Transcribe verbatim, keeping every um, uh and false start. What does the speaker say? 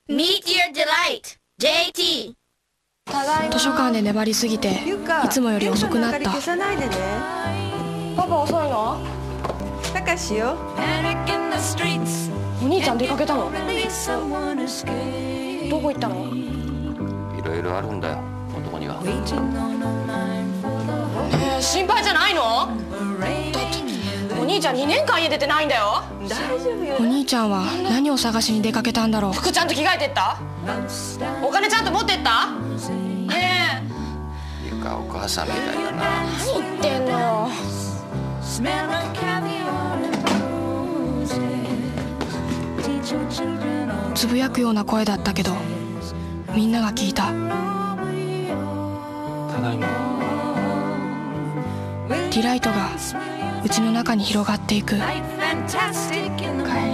Meet your delight, ジェーティー。 図書館で粘りすぎていつもより遅くなった。 パパ遅いの？ たかしよ。 お兄ちゃん出かけたの？どこ行ったの？ いろいろあるんだよ、男には。 えー、心配じゃないの？だってお兄ちゃんにねんかん家出てないんだよ。 大丈夫よ。 お兄ちゃんは何を探しに出かけたんだろう。 服ちゃんと着替えてった？お金ちゃんと持ってった？ねえ。ゆかお母さんみたいだな。 何言ってんのよ。 つぶやくような声だったけどみんなが聞いた。 ただいま。 ディライトがうちの中に広がっていく。 帰